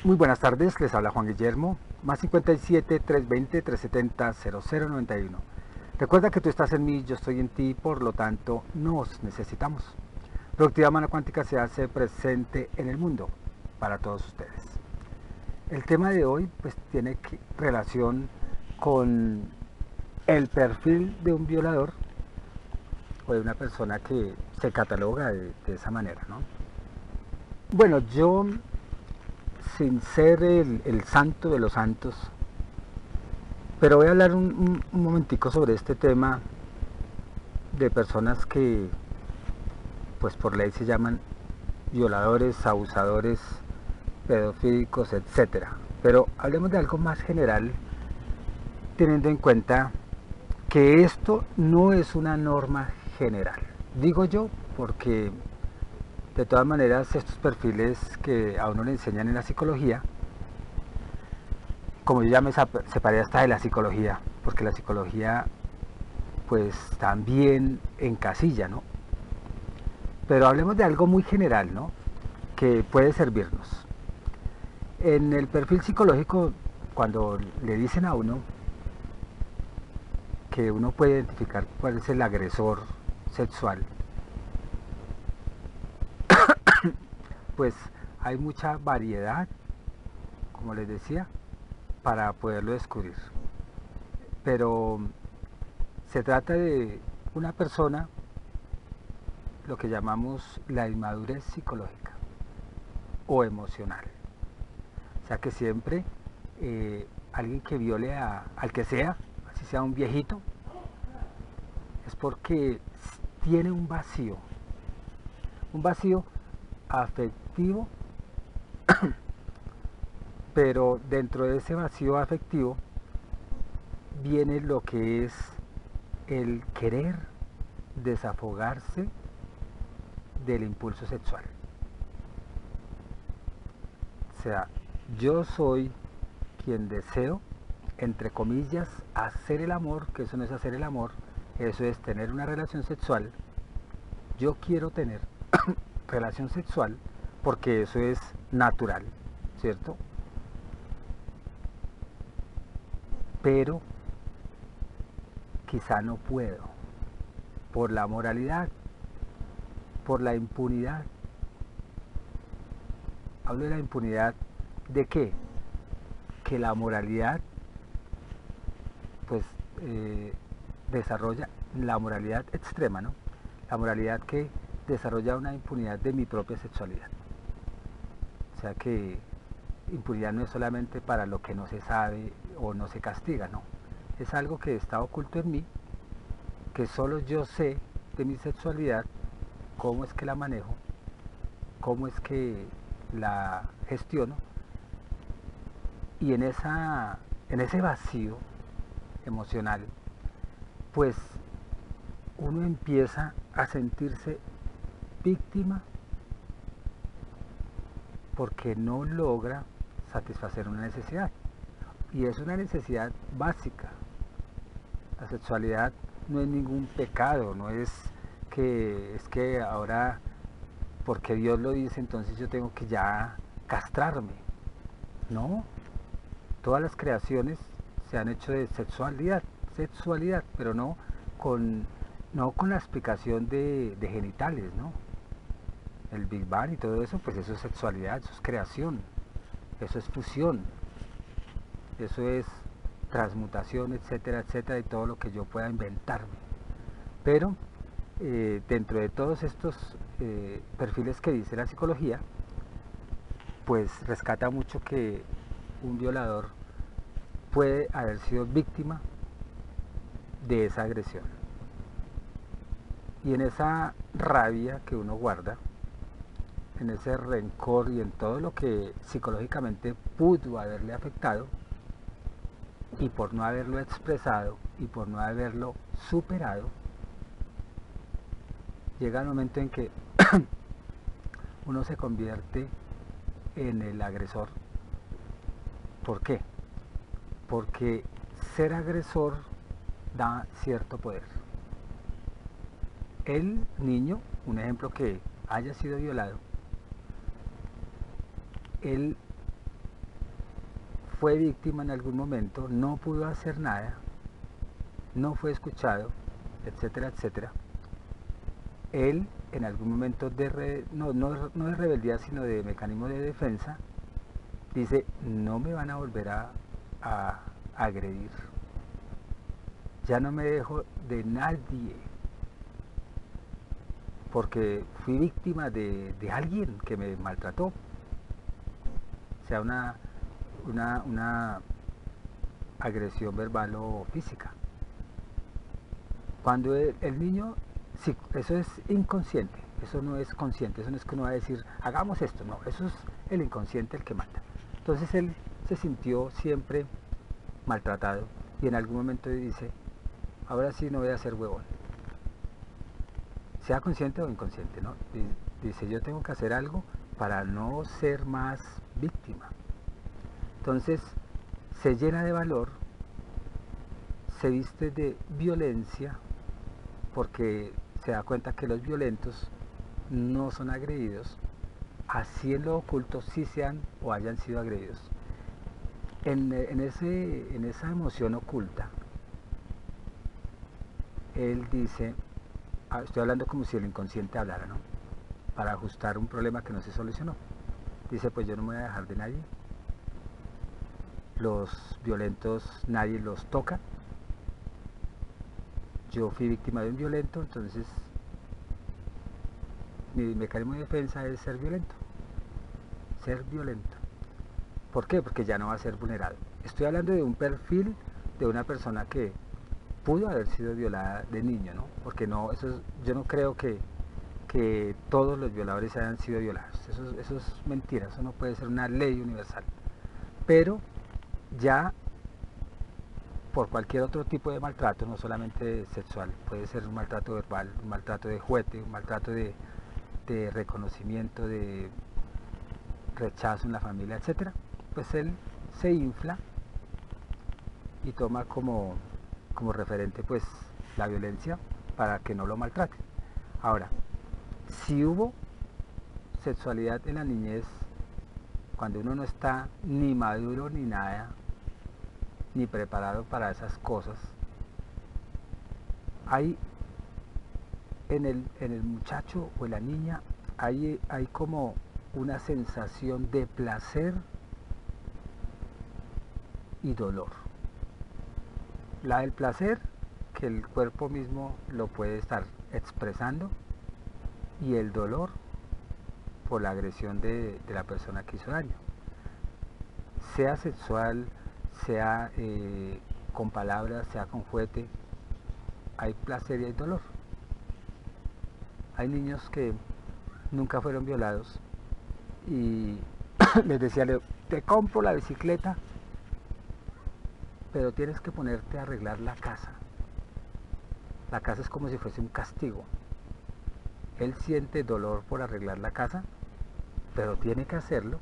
Muy buenas tardes, les habla Juan Guillermo, más 57 320 370 0091. Recuerda que tú estás en mí, yo estoy en ti, por lo tanto nos necesitamos. Productividad Humana Cuántica se hace presente en el mundo para todos ustedes. El tema de hoy pues tiene relación con el perfil de un violador o de una persona que se cataloga de esa manera, ¿no? Bueno, yo, sin ser el santo de los santos, pero voy a hablar un momentico sobre este tema de personas que pues por ley se llaman violadores, abusadores, pedofílicos, etcétera. Pero hablemos de algo más general, teniendo en cuenta que esto no es una norma general. Digo yo porque de todas maneras estos perfiles que a uno le enseñan en la psicología, como yo ya me separé hasta de la psicología, porque la psicología pues también encasilla, ¿no? Pero hablemos de algo muy general, ¿no? Que puede servirnos. En el perfil psicológico, cuando le dicen a uno que uno puede identificar cuál es el agresor sexual, pues hay mucha variedad, como les decía, para poderlo descubrir. Pero se trata de una persona, lo que llamamos la inmadurez psicológica o emocional. O sea que siempre alguien que viole al que sea, así sea un viejito, es porque tiene un vacío afectivo, pero dentro de ese vacío afectivo viene lo que es el querer desafogarse del impulso sexual. O sea, yo soy quien deseo, entre comillas, hacer el amor, que eso no es hacer el amor, eso es tener una relación sexual. Yo quiero tener relación sexual porque eso es natural, ¿cierto? Pero quizá no puedo, por la moralidad, por la impunidad. Hablo de la impunidad de qué? Que la moralidad pues desarrolla la moralidad extrema, ¿no? La moralidad que desarrolla una impunidad de mi propia sexualidad. O sea que impunidad no es solamente para lo que no se sabe o no se castiga, no. Es algo que está oculto en mí, que solo yo sé de mi sexualidad, cómo es que la manejo, cómo es que la gestiono, y en ese vacío emocional, pues uno empieza a sentirse víctima porque no logra satisfacer una necesidad. Y es una necesidad básica. La sexualidad no es ningún pecado, no es que ahora, porque Dios lo dice, entonces yo tengo que ya castrarme. No, todas las creaciones se han hecho de sexualidad, pero no con la explicación de genitales, ¿no? El Big Bang y todo eso, pues eso es sexualidad, eso es creación, eso es fusión, eso es transmutación, etcétera, etcétera, y todo lo que yo pueda inventarme. Pero dentro de todos estos perfiles que dice la psicología, pues rescata mucho que un violador puede haber sido víctima de esa agresión. Y en esa rabia que uno guarda, en ese rencor y en todo lo que psicológicamente pudo haberle afectado, y por no haberlo expresado y por no haberlo superado, llega el momento en que uno se convierte en el agresor. ¿Por qué? Porque ser agresor da cierto poder. El niño, un ejemplo que haya sido violado, él fue víctima en algún momento, no pudo hacer nada, no fue escuchado, etcétera, etcétera, él en algún momento no de rebeldía, sino de mecanismo de defensa, dice, no me van a volver a agredir, ya no me dejo de nadie, porque fui víctima de alguien que me maltrató, sea una agresión verbal o física. Cuando el niño, sí, eso es inconsciente, eso no es consciente, eso no es que uno va a decir, hagamos esto, no, eso es el inconsciente el que mata. Entonces él se sintió siempre maltratado y en algún momento dice, ahora sí no voy a ser huevón. Sea consciente o inconsciente, ¿no? Dice, yo tengo que hacer algo para no ser más víctima. Entonces se llena de valor, se viste de violencia, porque se da cuenta que los violentos no son agredidos, así en lo oculto sí sean o hayan sido agredidos. En esa emoción oculta, él dice, estoy hablando como si el inconsciente hablara, ¿no? Para ajustar un problema que no se solucionó. Dice, pues yo no me voy a dejar de nadie, los violentos nadie los toca, yo fui víctima de un violento, entonces mi mecanismo de defensa es ser violento. Ser violento. ¿Por qué? Porque ya no va a ser vulnerado. Estoy hablando de un perfil de una persona que pudo haber sido violada de niño, ¿no? Porque no, yo no creo que todos los violadores hayan sido violados. Eso es mentira, eso no puede ser una ley universal. Pero ya por cualquier otro tipo de maltrato, no solamente sexual, puede ser un maltrato verbal, un maltrato de juguete, un maltrato de reconocimiento, de rechazo en la familia, etcétera, pues él se infla y toma como referente pues la violencia para que no lo maltraten. Ahora, si hubo sexualidad en la niñez, cuando uno no está ni maduro ni nada, ni preparado para esas cosas, hay en el muchacho o en la niña hay como una sensación de placer y dolor. La del placer, que el cuerpo mismo lo puede estar expresando, y el dolor por la agresión de la persona que hizo daño. Sea sexual, sea con palabras, sea con juguete, hay placer y hay dolor. Hay niños que nunca fueron violados y les decía, te compro la bicicleta, pero tienes que ponerte a arreglar la casa. La casa es como si fuese un castigo. Él siente dolor por arreglar la casa, pero tiene que hacerlo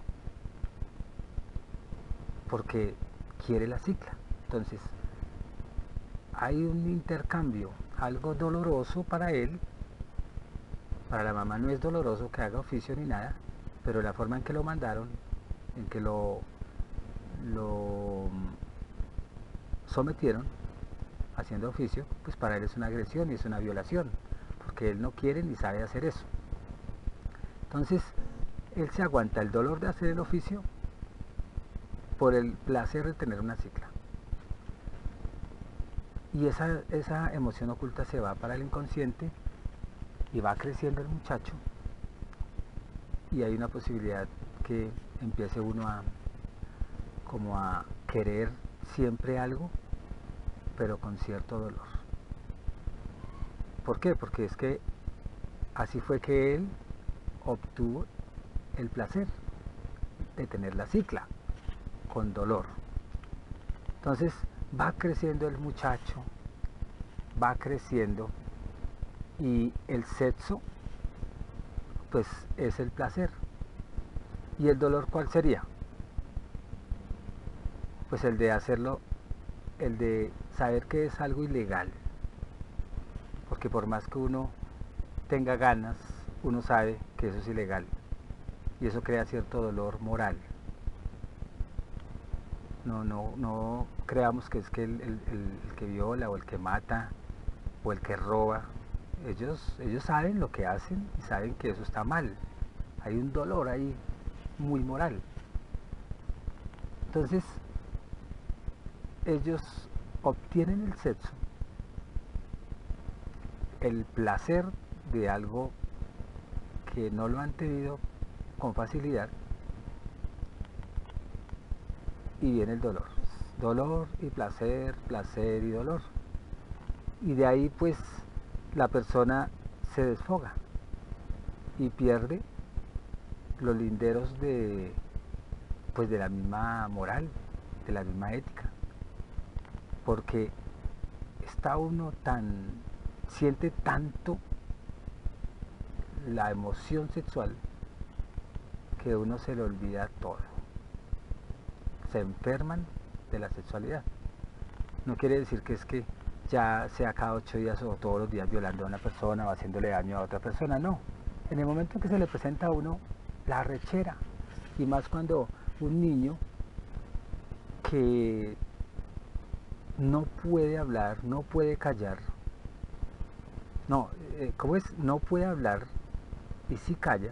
porque quiere la cicla. Entonces, hay un intercambio, algo doloroso para él. Para la mamá no es doloroso que haga oficio ni nada, pero la forma en que lo mandaron, en que lo sometieron haciendo oficio, pues para él es una agresión y es una violación, porque él no quiere ni sabe hacer eso. Entonces, él se aguanta el dolor de hacer el oficio por el placer de tener una cicla. Y esa emoción oculta se va para el inconsciente y va creciendo el muchacho, y hay una posibilidad que empiece uno como a querer siempre algo, pero con cierto dolor. ¿Por qué? Porque es que así fue que él obtuvo el placer de tener la cicla, con dolor. Entonces va creciendo el muchacho, va creciendo, y el sexo pues es el placer. ¿Y el dolor cuál sería? Pues el de hacerlo, el de saber que es algo ilegal, porque por más que uno tenga ganas, uno sabe que eso es ilegal, y eso crea cierto dolor moral. No creamos que es que el que viola o el que mata o el que roba, ellos saben lo que hacen y saben que eso está mal. Hay un dolor ahí muy moral. Entonces, ellos obtienen el sexo, el placer de algo que no lo han tenido con facilidad, y viene el dolor. Dolor y placer, placer y dolor. Y de ahí pues la persona se desfoga y pierde los linderos de pues de la misma moral, de la misma ética. Porque está uno siente tanto la emoción sexual que uno se le olvida todo. Se enferman de la sexualidad. No quiere decir que es que ya sea cada 8 días o todos los días violando a una persona o haciéndole daño a otra persona, no. En el momento en que se le presenta a uno la rechera, y más cuando un niño que no puede hablar, no puede callar, no, ¿cómo es? No puede hablar y sí calla,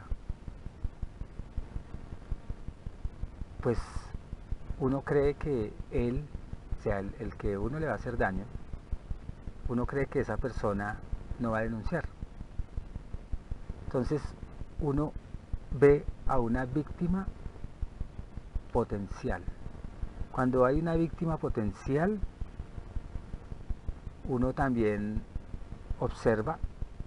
pues uno cree que él, o sea, el que uno le va a hacer daño, uno cree que esa persona no va a denunciar. Entonces uno ve a una víctima potencial. Cuando hay una víctima potencial, uno también observa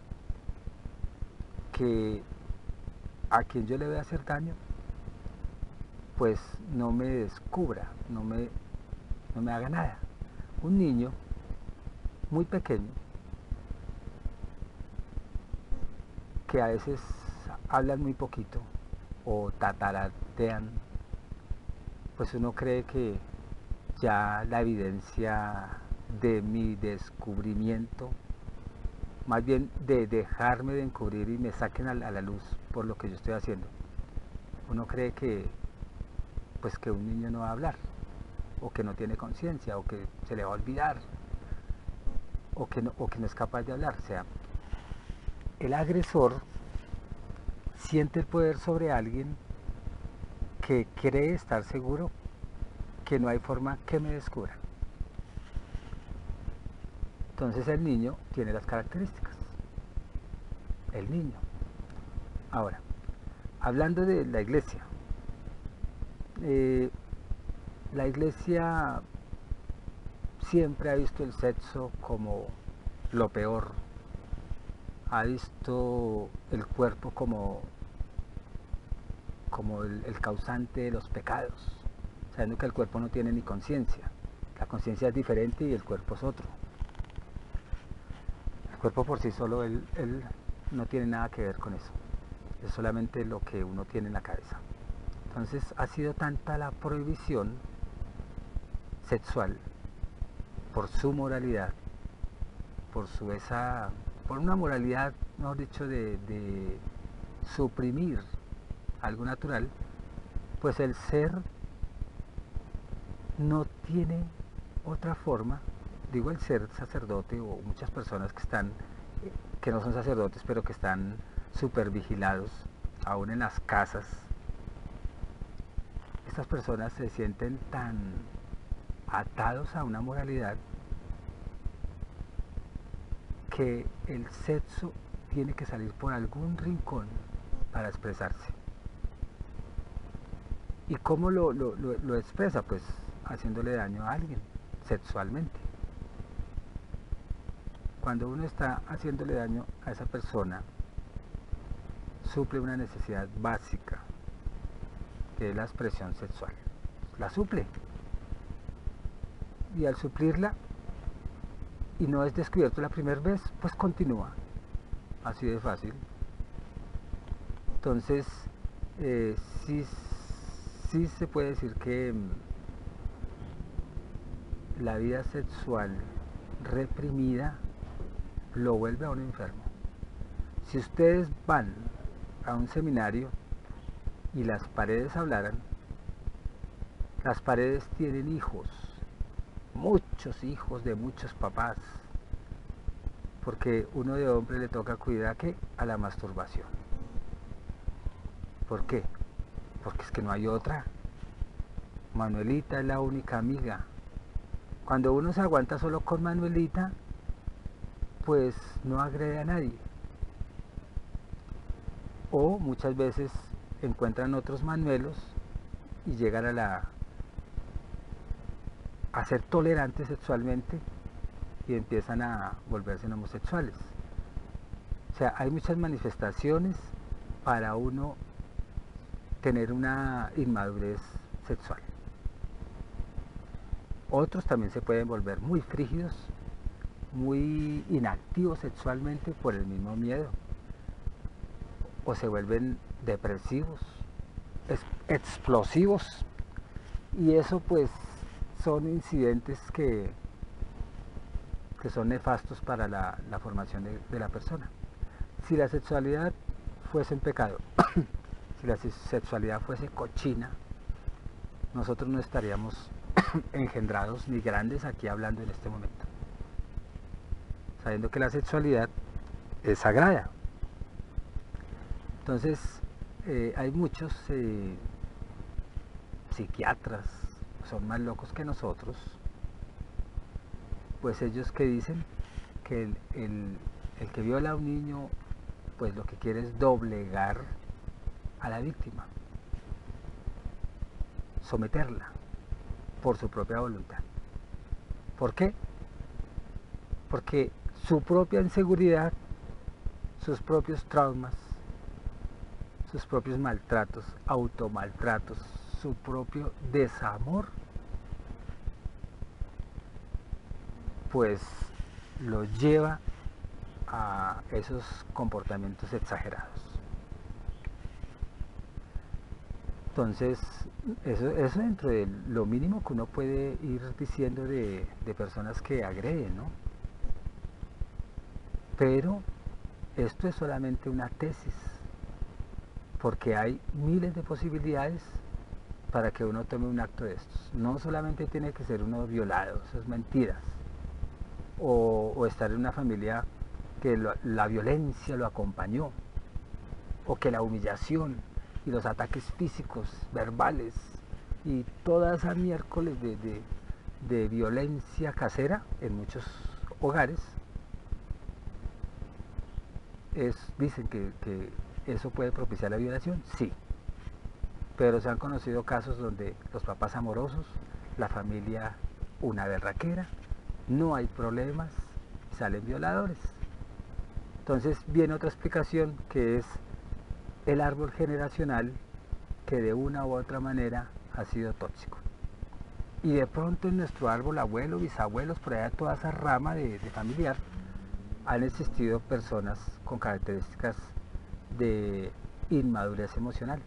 que a quien yo le voy a hacer daño, pues no me descubra, no me haga nada. Un niño muy pequeño, que a veces hablan muy poquito o tataratean, pues uno cree que ya la evidencia de mi descubrimiento, más bien de dejarme de encubrir y me saquen a la luz por lo que yo estoy haciendo, uno cree que pues que un niño no va a hablar, o que no tiene conciencia, o que se le va a olvidar, o que no es capaz de hablar. O sea, el agresor siente el poder sobre alguien que cree estar seguro que no hay forma que me descubra. Entonces el niño tiene las características. El niño. Ahora, hablando de la iglesia, la iglesia siempre ha visto el sexo como lo peor, ha visto el cuerpo como el causante de los pecados, sabiendo que el cuerpo no tiene ni conciencia. La conciencia es diferente y el cuerpo es otro. El cuerpo por sí solo, él no tiene nada que ver con eso. Es solamente lo que uno tiene en la cabeza. Entonces ha sido tanta la prohibición sexual por su moralidad, por una moralidad, mejor dicho, de suprimir algo natural, pues el ser no tiene otra forma, digo el ser sacerdote o muchas personas que no son sacerdotes, pero que están súper vigilados, aún en las casas. Estas personas se sienten tan atados a una moralidad que el sexo tiene que salir por algún rincón para expresarse. ¿Y cómo lo expresa? Pues haciéndole daño a alguien sexualmente. Cuando uno está haciéndole daño a esa persona, suple una necesidad básica, que es la expresión sexual. La suple. Y al suplirla, y no es descubierto la primera vez, pues continúa. Así de fácil. Entonces, sí se puede decir que la vida sexual reprimida lo vuelve a un enfermo. Si ustedes van a un seminario y las paredes hablaran, Las paredes tienen hijos, muchos hijos de muchos papás, porque uno de hombre le toca cuidar ¿qué? A la masturbación. ¿Por qué? Porque es que no hay otra. Manuelita es la única amiga. Cuando uno se aguanta solo con Manuelita, pues no agrede a nadie. O muchas veces encuentran otros Manuelos y llegan a ser tolerantes sexualmente y empiezan a volverse homosexuales. O sea, hay muchas manifestaciones para uno tener una inmadurez sexual. Otros también se pueden volver muy frígidos, muy inactivos sexualmente por el mismo miedo. O se vuelven depresivos, explosivos. Y eso pues son incidentes que son nefastos para la formación de la persona. Si la sexualidad fuese un pecado, si la sexualidad fuese cochina, nosotros no estaríamos engendrados ni grandes aquí hablando en este momento, sabiendo que la sexualidad es sagrada. Entonces hay muchos psiquiatras, son más locos que nosotros, pues ellos que dicen que el que viola a un niño pues lo que quiere es doblegar a la víctima, someterla por su propia voluntad. ¿Por qué? Porque su propia inseguridad, sus propios traumas, sus propios maltratos, automaltratos, su propio desamor, pues lo lleva a esos comportamientos exagerados. Entonces, eso dentro de lo mínimo que uno puede ir diciendo de personas que agreden, ¿no? Pero esto es solamente una tesis, porque hay miles de posibilidades para que uno tome un acto de estos. No solamente tiene que ser uno violado, eso es mentiras. O estar en una familia que la violencia lo acompañó, o que la humillación y los ataques físicos, verbales y toda esa miércoles de violencia casera en muchos hogares, dicen que eso puede propiciar la violación, sí, pero se han conocido casos donde los papás amorosos, la familia una berraquera, no hay problemas, salen violadores. Entonces viene otra explicación que es el árbol generacional que de una u otra manera ha sido tóxico. Y de pronto en nuestro árbol, abuelos, bisabuelos, por allá toda esa rama de familiar, han existido personas con características de inmadurez emocional.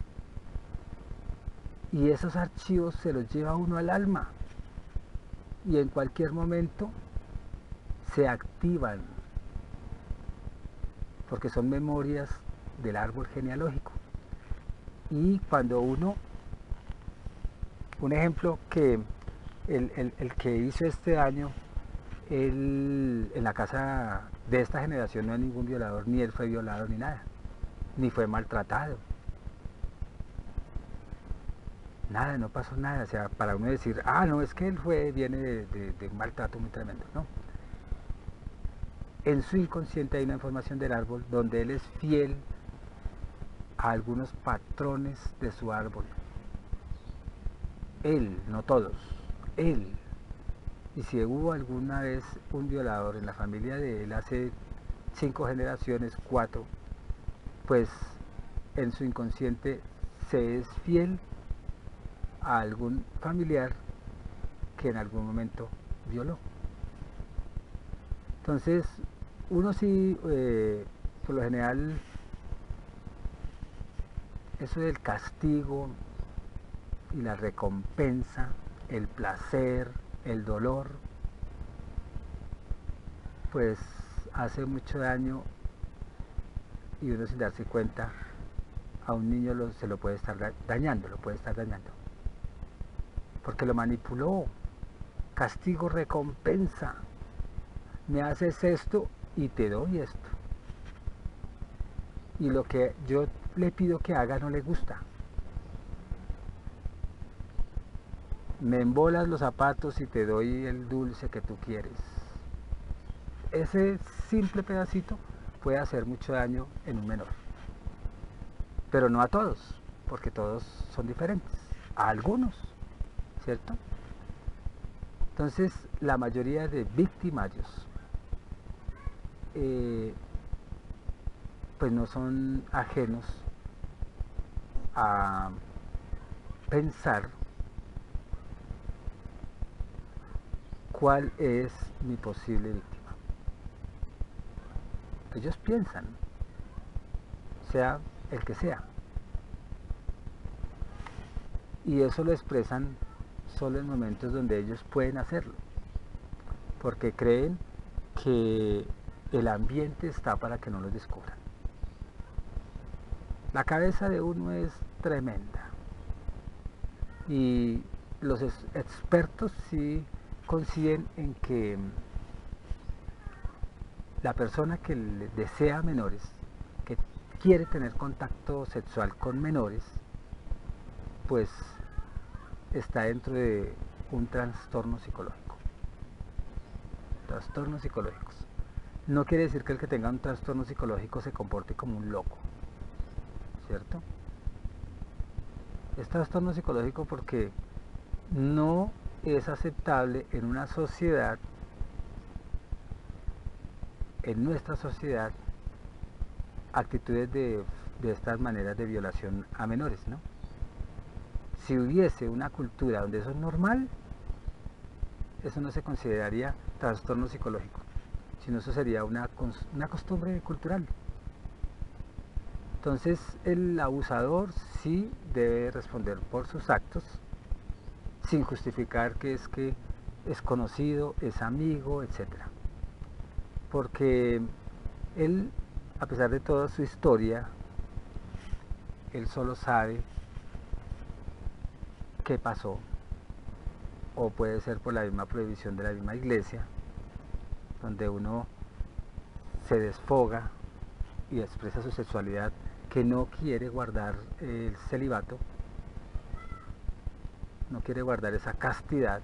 Y esos archivos se los lleva uno al alma. Y en cualquier momento se activan, porque son memorias del árbol genealógico. Y cuando uno, un ejemplo que el que hizo este año, en la casa de esta generación no hay ningún violador, ni él fue violado ni nada, ni fue maltratado. Nada, no pasó nada. O sea, para uno decir, ah, no, es que él viene de un maltrato muy tremendo, no. En su inconsciente hay una información del árbol donde él es fiel a algunos patrones de su árbol. Él, no todos, él. Y si hubo alguna vez un violador en la familia de él hace 5 generaciones, 4, pues en su inconsciente se es fiel a algún familiar que en algún momento violó. Entonces, uno sí, por lo general, eso del castigo y la recompensa, el placer, el dolor, pues hace mucho daño y uno sin darse cuenta a un niño se lo puede estar dañando, porque lo manipuló. Castigo, recompensa. Me haces esto y te doy esto. Y lo que yo le pido que haga no le gusta. Me embolas los zapatos y te doy el dulce que tú quieres. Ese simple pedacito puede hacer mucho daño en un menor. Pero no a todos, porque todos son diferentes. A algunos, ¿cierto? Entonces, la mayoría de victimarios pues no son ajenos a pensar cuál es mi posible víctima. Ellos piensan, sea el que sea, y eso lo expresan solo en momentos donde ellos pueden hacerlo, porque creen que el ambiente está para que no los descubran. La cabeza de uno es tremenda, y los expertos sí coinciden en que la persona que desea menores, que quiere tener contacto sexual con menores, pues está dentro de un trastorno psicológico. Trastornos psicológicos. No quiere decir que el que tenga un trastorno psicológico se comporte como un loco, ¿cierto? Es trastorno psicológico porque no es aceptable en una sociedad, en nuestra sociedad, actitudes de estas maneras de violación a menores, ¿no? Si hubiese una cultura donde eso es normal, eso no se consideraría trastorno psicológico, sino eso sería una costumbre cultural. Entonces el abusador sí debe responder por sus actos, sin justificar que es conocido, es amigo, etc. Porque él, a pesar de toda su historia, él solo sabe qué pasó, o puede ser por la misma prohibición de la misma iglesia, donde uno se desfoga y expresa su sexualidad, que no quiere guardar el celibato, no quiere guardar esa castidad,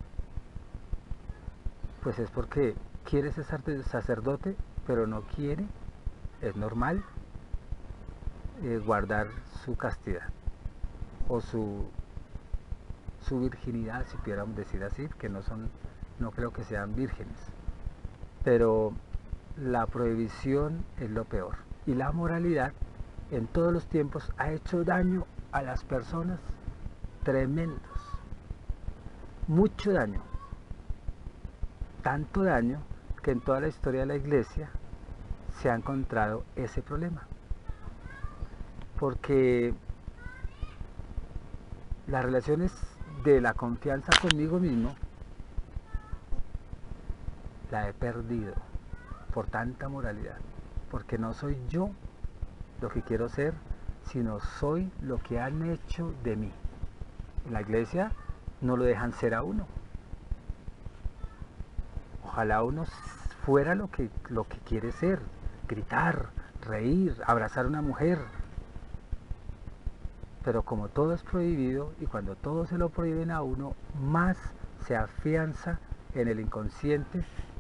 pues es porque quiere ser sacerdote, pero no quiere, es normal, guardar su castidad o su virginidad, si pudiéramos decir así, que no creo que sean vírgenes, pero la prohibición es lo peor, y la moralidad en todos los tiempos ha hecho daño a las personas tremendos, mucho daño, tanto daño que en toda la historia de la iglesia se ha encontrado ese problema, porque las relaciones de la confianza conmigo mismo la he perdido por tanta moralidad, porque no soy yo lo que quiero ser, sino soy lo que han hecho de mí. En la iglesia no lo dejan ser a uno. Ojalá uno fuera lo que quiere ser, gritar, reír, abrazar a una mujer. Pero como todo es prohibido, y cuando todo se lo prohíben a uno, más se afianza en el inconsciente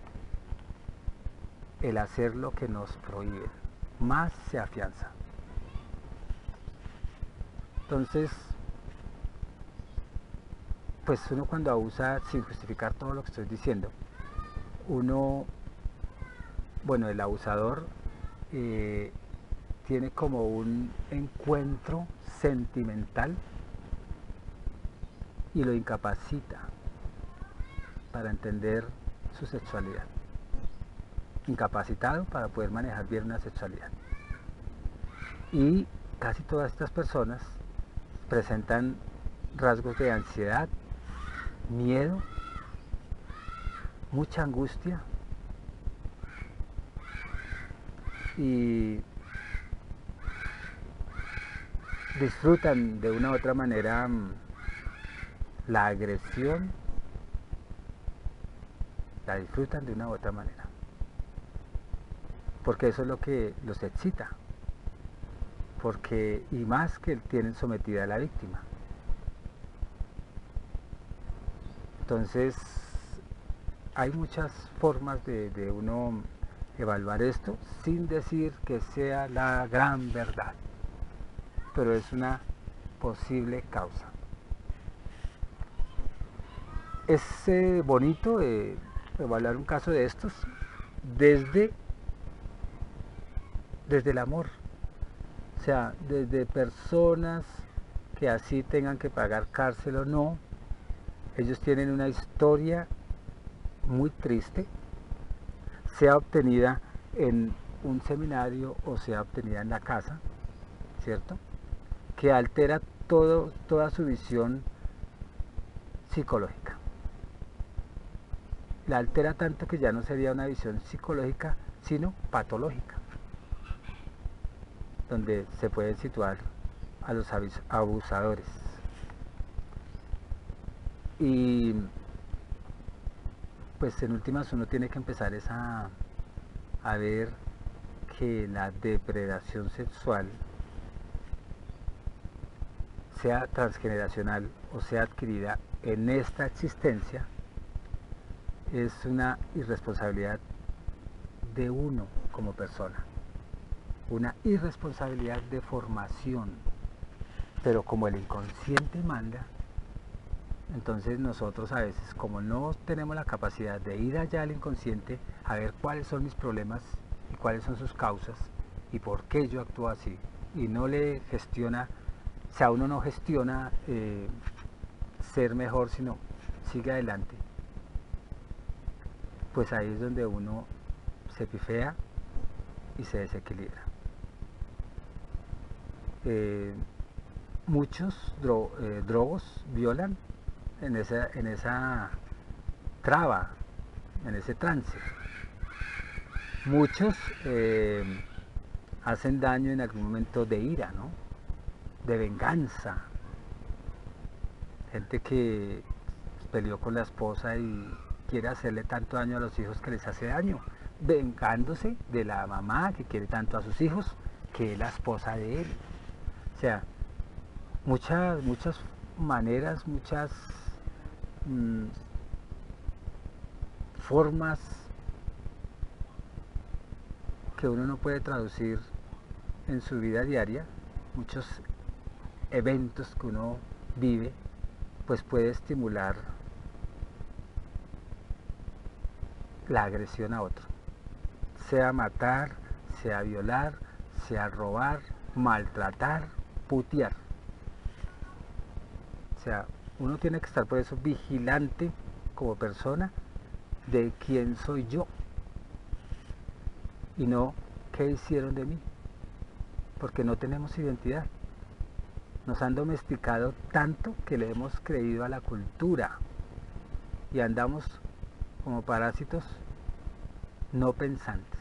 el hacer lo que nos prohíben, más se afianza. Entonces, pues uno cuando abusa, sin justificar todo lo que estoy diciendo, el abusador tiene como un encuentro sentimental y lo incapacita para entender su sexualidad. Incapacitado para poder manejar bien una sexualidad. Y casi todas estas personas presentan rasgos de ansiedad, miedo, mucha angustia y disfrutan de una u otra manera La agresión la disfrutan de una u otra manera, porque eso es lo que los excita, porque y más que tienen sometida a la víctima. Entonces hay muchas formas de uno evaluar esto sin decir que sea la gran verdad, pero es una posible causa. Es bonito evaluar un caso de estos desde el amor, o sea, desde personas que así tengan que pagar cárcel o no, ellos tienen una historia muy triste, sea obtenida en un seminario o sea obtenida en la casa, ¿cierto? Que altera toda su visión psicológica. La altera tanto que ya no sería una visión psicológica, sino patológica, donde se pueden situar a los abusadores. Y pues en últimas uno tiene que empezar a ver que la depredación sexual, sea transgeneracional o sea adquirida en esta existencia, es una irresponsabilidad de uno como persona, una irresponsabilidad de formación, pero como el inconsciente manda, entonces nosotros a veces, como no tenemos la capacidad de ir allá al inconsciente a ver cuáles son mis problemas y cuáles son sus causas y por qué yo actúo así, y no le gestiona, o sea, uno no gestiona ser mejor, sino sigue adelante, pues ahí es donde uno se pifea y se desequilibra. Muchos drogos violan en esa traba, en ese trance. Muchos hacen daño en algún momento de ira, ¿no? De venganza. Gente que peleó con la esposa y quiere hacerle tanto daño a los hijos que les hace daño, vengándose de la mamá que quiere tanto a sus hijos, que es la esposa de él. O sea, muchas maneras, muchas formas que uno no puede traducir en su vida diaria, muchos eventos que uno vive, pues puede estimular la agresión a otro, sea matar, sea violar, sea robar, maltratar, putear. O sea, uno tiene que estar por eso vigilante como persona de quién soy yo y no qué hicieron de mí, porque no tenemos identidad. Nos han domesticado tanto que le hemos creído a la cultura y andamos como parásitos no pensantes.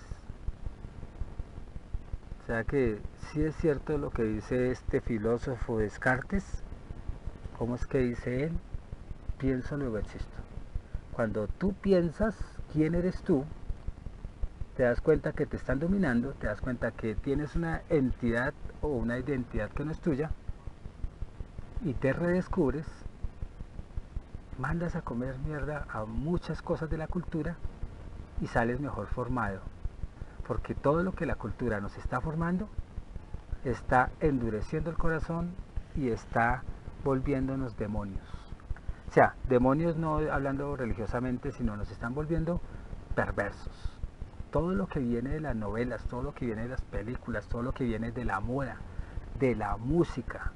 O sea que sí es cierto lo que dice este filósofo Descartes. ¿Cómo es que dice él? Pienso, luego existo. Cuando tú piensas quién eres tú, te das cuenta que te están dominando, te das cuenta que tienes una entidad o una identidad que no es tuya, y te redescubres, mandas a comer mierda a muchas cosas de la cultura y sales mejor formado, porque todo lo que la cultura nos está formando está endureciendo el corazón y está volviéndonos demonios. O sea, demonios no hablando religiosamente, sino nos están volviendo perversos. Todo lo que viene de las novelas, todo lo que viene de las películas, todo lo que viene de la moda, de la música,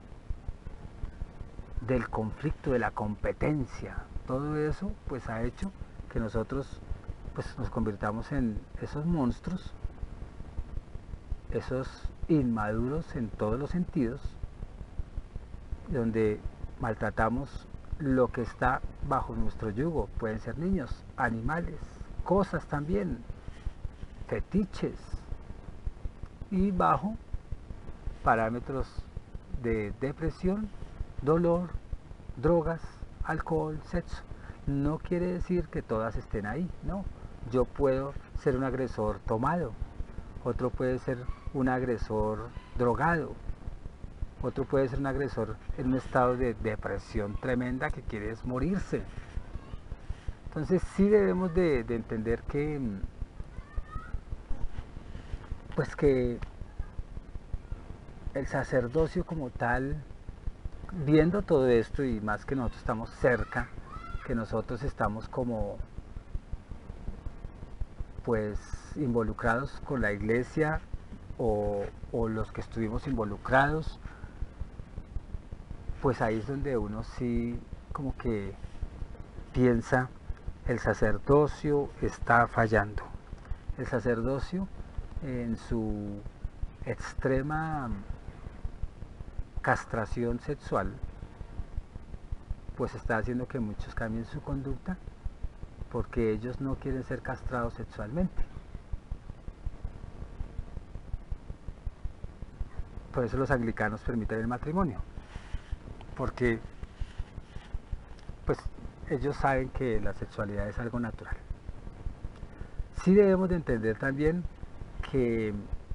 del conflicto, de la competencia, todo eso pues ha hecho que nosotros pues nos convirtamos en esos monstruos, esos inmaduros en todos los sentidos, donde maltratamos lo que está bajo nuestro yugo. Pueden ser niños, animales, cosas también, fetiches, y bajo parámetros de depresión, dolor, drogas, alcohol, sexo. No quiere decir que todas estén ahí, no. Yo puedo ser un agresor tomado, otro puede ser un agresor drogado, otro puede ser un agresor en un estado de depresión tremenda que quiere es morirse. Entonces sí debemos de entender que, pues que el sacerdocio como tal, viendo todo esto y más que nosotros estamos cerca, que nosotros estamos como pues involucrados con la iglesia o los que estuvimos involucrados, pues ahí es donde uno sí como que piensa, el sacerdocio está fallando. El sacerdocio en su extrema castración sexual pues está haciendo que muchos cambien su conducta porque ellos no quieren ser castrados sexualmente. Por eso los anglicanos permiten el matrimonio, porque pues ellos saben que la sexualidad es algo natural. Sí debemos de entender también que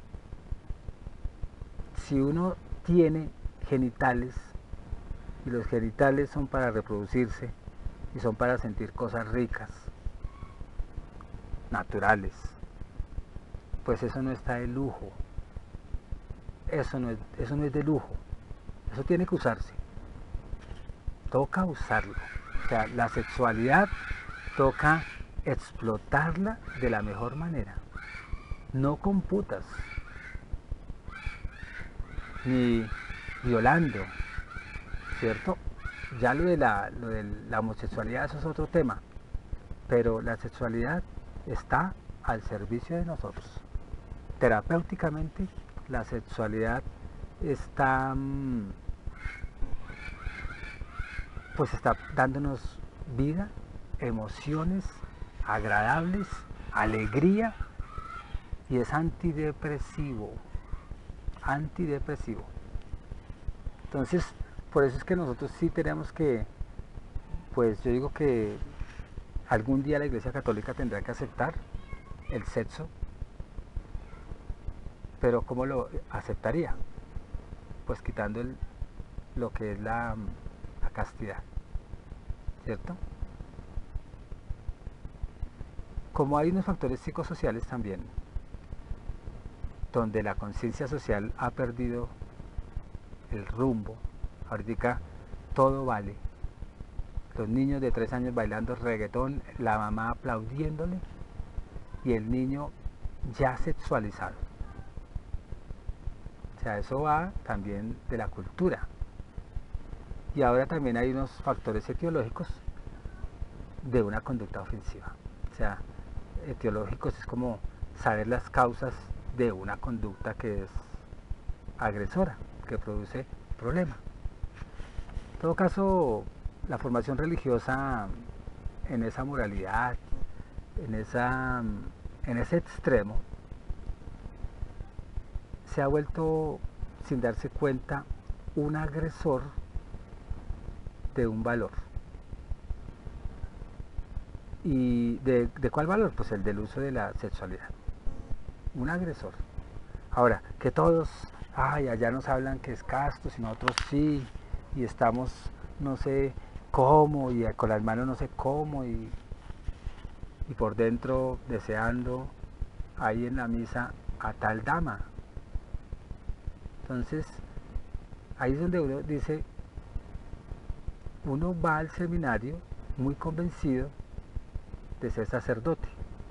si uno tiene genitales y los genitales son para reproducirse y son para sentir cosas ricas, naturales, pues eso no está de lujo, eso no es de lujo, eso tiene que usarse, toca usarlo. O sea, la sexualidad toca explotarla de la mejor manera, no con putas, ni violando, ¿cierto? Ya lo de la homosexualidad, eso es otro tema, pero la sexualidad está al servicio de nosotros. Terapéuticamente, la sexualidad está, pues está dándonos vida, emociones agradables, alegría, y es antidepresivo, antidepresivo. Entonces, por eso es que nosotros sí tenemos que, pues yo digo que algún día la Iglesia Católica tendrá que aceptar el sexo, pero ¿cómo lo aceptaría? Pues quitando lo que es la castidad, ¿cierto? Como hay unos factores psicosociales también, donde la conciencia social ha perdido el rumbo, ahorita todo vale. Los niños de 3 años bailando reggaetón, la mamá aplaudiéndole y el niño ya sexualizado. O sea, eso va también de la cultura. Y ahora también hay unos factores etiológicos de una conducta ofensiva. O sea, etiológicos es como saber las causas de una conducta que es agresora, que produce problema. En todo caso, la formación religiosa en esa moralidad, en ese extremo, se ha vuelto, sin darse cuenta, un agresor de un valor. ¿Y de cuál valor? Pues el del uso de la sexualidad. Un agresor. Ahora, que todos, ay, allá nos hablan que es casto, y nosotros sí, y estamos no sé cómo, y con las manos no sé cómo, y por dentro deseando ahí en la misa a tal dama. Entonces, ahí es donde uno dice, uno va al seminario muy convencido de ser sacerdote,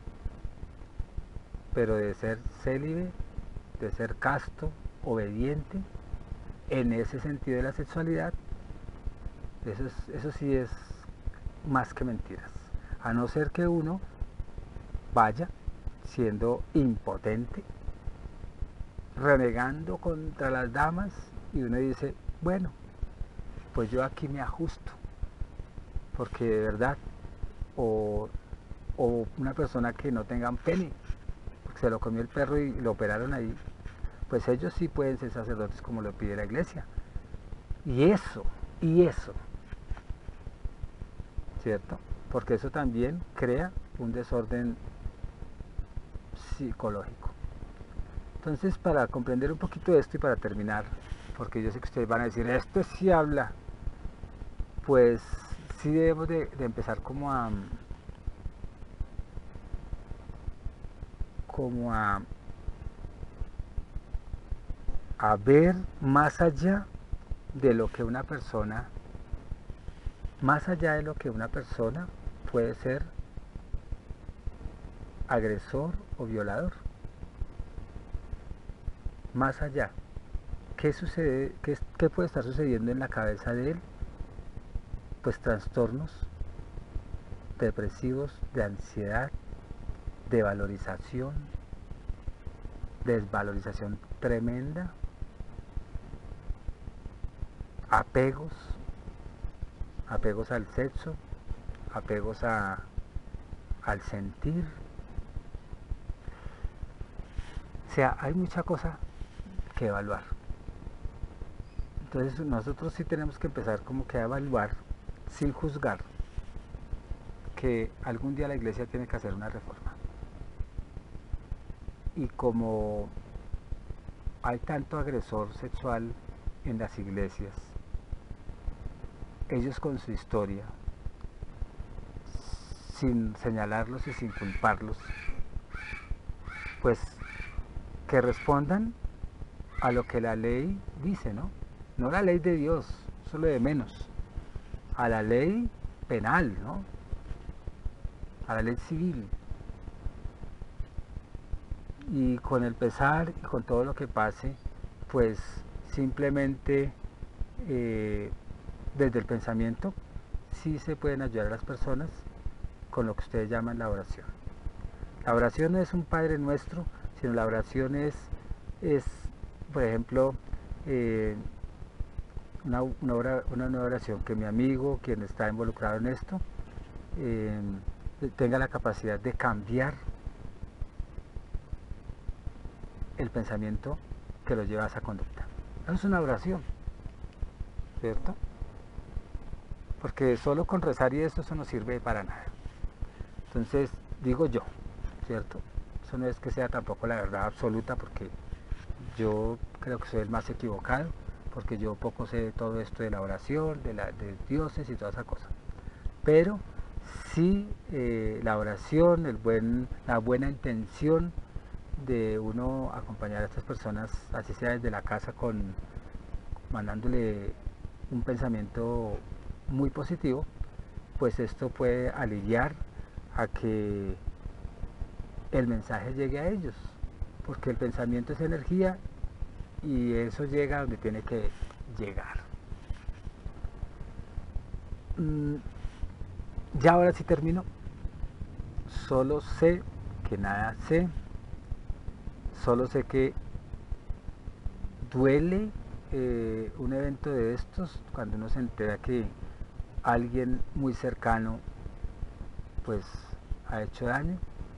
pero de ser célibe, de ser casto, obediente, en ese sentido de la sexualidad, eso sí es más que mentiras. A no ser que uno vaya siendo impotente, renegando contra las damas, y uno dice, bueno, pues yo aquí me ajusto, porque de verdad, o una persona que no tenga pene, porque se lo comió el perro y lo operaron ahí, pues ellos sí pueden ser sacerdotes como lo pide la iglesia. Y eso ¿cierto? Porque eso también crea un desorden psicológico. Entonces, para comprender un poquito esto y para terminar, porque yo sé que ustedes van a decir, esto sí habla, pues sí debemos de empezar como a ver más allá de lo que una persona, más allá de lo que una persona puede ser agresor o violador. Más allá. ¿Qué sucede? ¿Qué puede estar sucediendo en la cabeza de él? Pues trastornos depresivos, de ansiedad, de valorización, desvalorización tremenda, apegos, apegos al sexo, apegos al sentir. O sea, hay mucha cosa que evaluar. Entonces nosotros sí tenemos que empezar como que a evaluar sin juzgar que algún día la iglesia tiene que hacer una reforma. Y como hay tanto agresor sexual en las iglesias, ellos con su historia, sin señalarlos y sin culparlos, pues que respondan a lo que la ley dice, ¿no? No la ley de Dios, eso es lo de menos, a la ley penal, ¿no? A la ley civil. Y con el pesar y con todo lo que pase, pues simplemente desde el pensamiento sí se pueden ayudar a las personas con lo que ustedes llaman la oración. La oración no es un Padre Nuestro, sino la oración es por ejemplo, una oración que mi amigo, quien está involucrado en esto, eh, tenga la capacidad de cambiar el pensamiento que lo lleva a esa conducta. Eso es una oración, ¿cierto? Porque solo con rezar y eso no sirve para nada. Entonces, digo yo, ¿cierto? Eso no es que sea tampoco la verdad absoluta, porque yo creo que soy el más equivocado, porque yo poco sé de todo esto de la oración, de dioses y toda esa cosa. Pero sí la oración, la buena intención de uno acompañar a estas personas, así sea desde la casa, mandándole un pensamiento muy positivo, pues esto puede aliviar a que el mensaje llegue a ellos, porque el pensamiento es energía y eso llega a donde tiene que llegar. Ya ahora sí termino. Solo sé que nada sé. Solo sé que duele un evento de estos cuando uno se entera que alguien muy cercano pues ha hecho daño.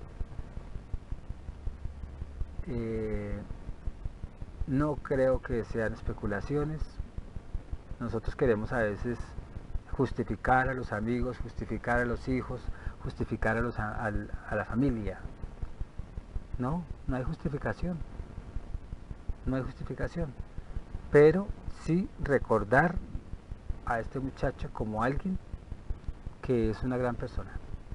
No creo que sean especulaciones. Nosotros queremos a veces justificar a los amigos, justificar a los hijos, justificar a la familia. No, no hay justificación. No hay justificación. Pero sí recordar a este muchacho como alguien que es una gran persona.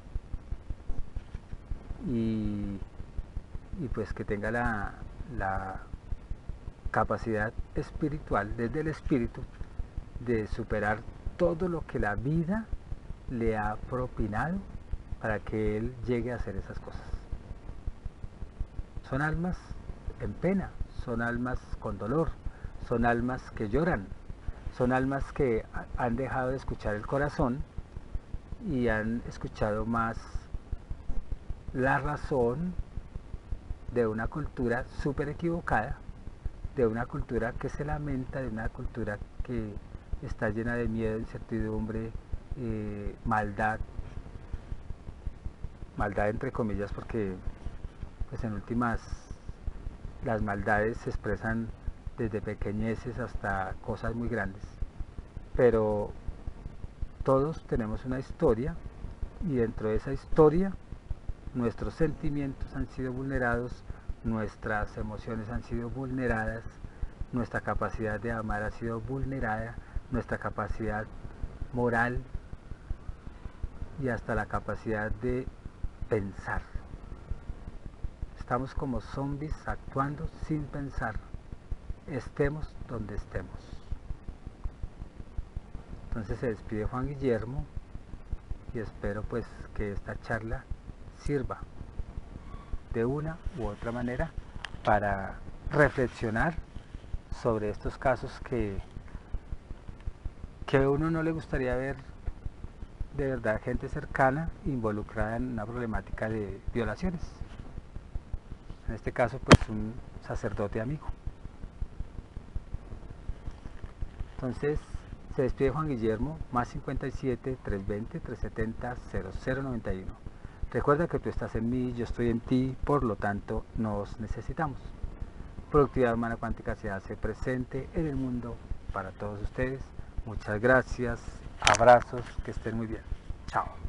Y pues que tenga la capacidad espiritual, desde el espíritu, de superar todo lo que la vida le ha propinado para que él llegue a hacer esas cosas. Son almas en pena, son almas con dolor, son almas que lloran, son almas que han dejado de escuchar el corazón y han escuchado más la razón de una cultura súper equivocada, de una cultura que se lamenta, de una cultura que está llena de miedo, incertidumbre, maldad entre comillas, porque pues en últimas las maldades se expresan desde pequeñeces hasta cosas muy grandes, pero todos tenemos una historia y dentro de esa historia nuestros sentimientos han sido vulnerados, nuestras emociones han sido vulneradas, nuestra capacidad de amar ha sido vulnerada, nuestra capacidad moral y hasta la capacidad de pensar. Estamos como zombies actuando sin pensar, estemos donde estemos. Entonces se despide Juan Guillermo y espero pues que esta charla sirva de una u otra manera para reflexionar sobre estos casos que a uno no le gustaría ver de verdad gente cercana involucrada en una problemática de violaciones. En este caso pues un sacerdote amigo. Entonces se despide Juan Guillermo, más 57 320 370 0091. Recuerda que tú estás en mí, yo estoy en ti, por lo tanto nos necesitamos. Productividad Humana Cuántica se hace presente en el mundo para todos ustedes. Muchas gracias, abrazos, que estén muy bien. Chao.